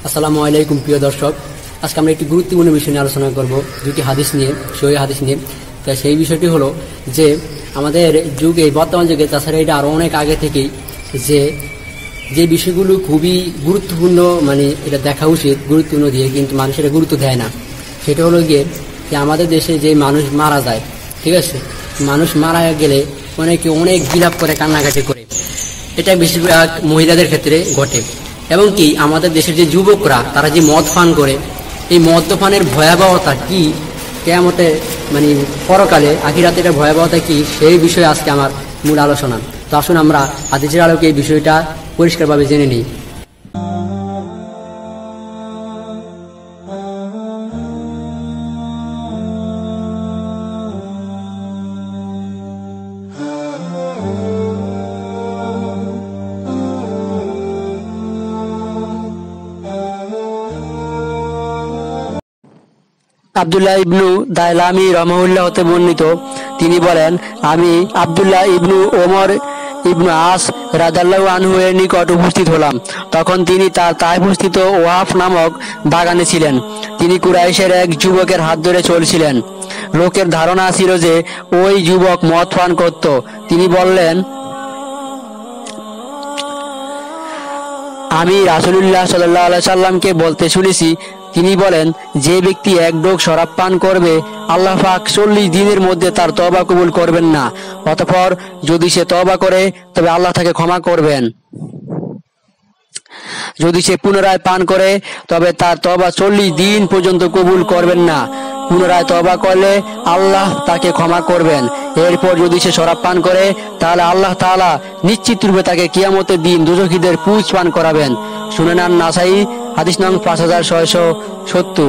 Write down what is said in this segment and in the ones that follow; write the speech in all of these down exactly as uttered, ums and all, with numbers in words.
আসসালামু আলাইকুম প্রিয় দর্শক, আজকে আমরা একটি গুরুত্বপূর্ণ বিষয় নিয়ে আলোচনা করব, দুটি হাদিস নিয়ে, সহিহ হাদিস নিয়ে। তাই সেই বিষয়টি হলো যে আমাদের যুগে, বর্তমান যুগে, তাছাড়া এটা আরও অনেক আগে থেকেই যে যে বিষয়গুলো খুবই গুরুত্বপূর্ণ, মানে এটা দেখা উচিত গুরুত্বপূর্ণ দিয়ে, কিন্তু মানুষ এটা গুরুত্ব দেয় না। সেটা হলো গিয়ে যে আমাদের দেশে যে মানুষ মারা যায়, ঠিক আছে, মানুষ মারা গেলে অনেকে অনেক বিলাপ করে, কান্নাকাটি করে। এটা বেশিরভাগ মহিলাদের ক্ষেত্রে ঘটে। এবং কি আমাদের দেশের যে যুবকরা, তারা যে মদ পান করে, এই মদ্যপানের ভয়াবহতা কি, কিয়ামতে মানে পরকালে আখিরাতের ভয়াবহতা কি, সেই বিষয়ে আজকে আমার মূল আলোচনা। তো আসুন আমরা হাদিসের আলোকে এই বিষয়টা পরিষ্কারভাবে জেনে নিই। আব্দুল্লাহ ইবনু দাইলামি রহমাহুল্লাহ হতে বর্ণিত, তিনি বলেন, আমি আব্দুল্লাহ ইবনু ওমর ইবনু আস রাদিয়াল্লাহু আনহু এর নিকট উপস্থিত হলাম। তখন তিনি তার তাইফস্থিত ওয়াফ নামক বাগানে ছিলেন। তিনি কুরাইশের এক যুবকের হাত ধরে চলছিলেন। লোকের ধারণা ছিল যে ওই যুবক মদ পান করত। তিনি বললেন, আমি রাসূলুল্লাহ সাল্লাল্লাহু আলাইহি সাল্লামকে বলতে শুনেছি, তিনি বলেন, যে ব্যক্তি এক ডোক শরাব পান করবে, আল্লাহ পাক চল্লিশ দিনের মধ্যে তার তওবা কবুল করবেন না। অতঃপর যদি সে তওবা করে, তবে আল্লাহ তাকে ক্ষমা করবেন। যদি সে পুনরায় পান করে, তবে তার তওবা চল্লিশ দিন পর্যন্ত কবুল করবেন না। পুনরায় তওবা করলে আল্লাহ তাকে ক্ষমা করবেন। এরপর যদি সে শরাব পান করে, তাহলে আল্লাহ তাআলা নিশ্চিত রূপে তাকে কিয়ামতের দিন দুজখীদের পুঁজ পান করাবেন। সুনান আন-নাসাঈ, হাদিস নং পাঁচ হাজার ছয়শো সত্তর।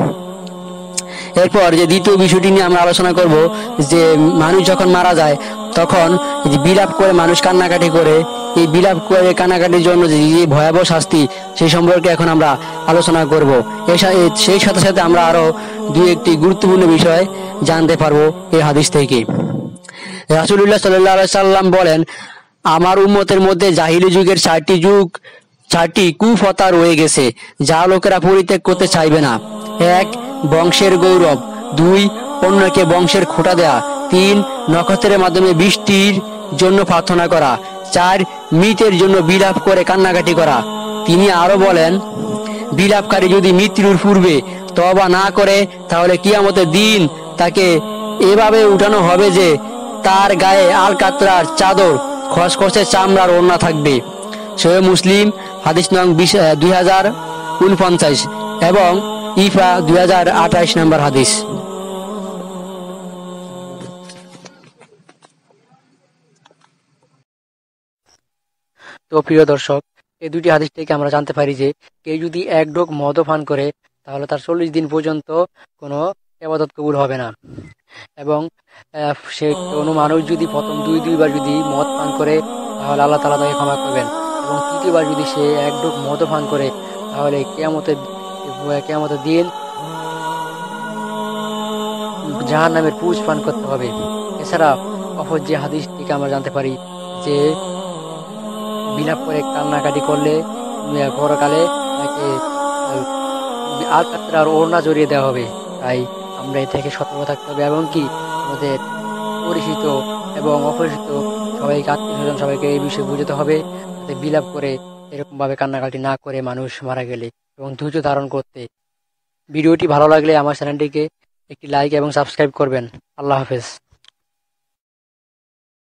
এরপর যে দ্বিতীয় বিষয়টি নিয়ে আমরা আলোচনা করব, যে মানুষ যখন মারা যায় তখন বিলাপ করে মানুষ কান্নাকাটি করে, এই বিলাপ করে কান্নাকাটির জন্য যে ভয়াবহ শাস্তি, সেই সম্পর্কে এখন আমরা আলোচনা করব। সেই সাথে সাথে আমরা আরো দুই একটি গুরুত্বপূর্ণ বিষয় জানতে পারবো এই হাদিস থেকে। রাসূলুল্লাহ সাল্লাল্লাহু আলাইহি সাল্লাম বলেন, আমার উম্মতের মধ্যে জাহিলি যুগের চারটি যুগ চারটি কুফতা রয়ে গেছে, যা লোকেরা পরিত্যাগ করতে চাইবে না। এক, বংশের গৌরব। দুই, অন্যকে বংশের খোঁটা দেয়া। তিন, নক্ষত্রের মাধ্যমে বৃষ্টির জন্য প্রার্থনা করা। চার, মৃতের জন্য বিলাপ করে কান্নাকাটি করা। তিনি আরো বলেন, বিলাপকারী যদি মৃত্যুর পূর্বে তওবা না করে, তাহলে কিয়ামতের দিন তাকে এভাবে উঠানো হবে যে তার গায়ে আল কাতরার চাদর, খসখসে চামড়ার ওড়না থাকবে। সহিহ মুসলিম, হাদিস নং দুই হাজার উনপঞ্চাশ এবং ইফা দুই হাজার আঠাইশ নম্বর হাদিস। তো প্রিয় দর্শক, এই দুটি হাদিস থেকে আমরা জানতে পারি যে কেউ যদি এক ঢোক মদ পান করে, তাহলে তার চল্লিশ দিন পর্যন্ত কোনো ইবাদত কবুল হবে না। এবং সে কোনো মানুষ যদি প্রথম দুই দুইবার যদি মদ পান করে, তাহলে আল্লাহ তাআলা তাকে ক্ষমা করবেন। এবং তৃতীয়বার যদি সে এক ঢোক মদ পান করে, তাহলে কিয়ামতের কিয়ামতের দিন জাহান্নামের পুঁজ পান করতে হবে। এছাড়া অপর যে হাদিস থেকে আমরা জানতে পারি যে বিলাপ করে কান্নাকাটি করলে পরকালে তাকে আল কাতরার ওড়না জড়িয়ে দেওয়া হবে। তাই আমরা এ থেকে সতর্ক থাকতে হবে, এবং কি আমাদের পরিচিত এবং অপরিচিত সবাইকে, আত্মীয় স্বজন সবাইকে এই বিষয়ে বুঝাতে হবে, যাতে বিলাপ করে এরকম ভাবে কান্নাকাটি না করে মানুষ মারা গেলে, এবং ধৈর্য ধারণ করতে। ভিডিওটি ভালো লাগলে আমার চ্যানেলটিকে একটি লাইক এবং সাবস্ক্রাইব করবেন। আল্লাহ হাফেজ।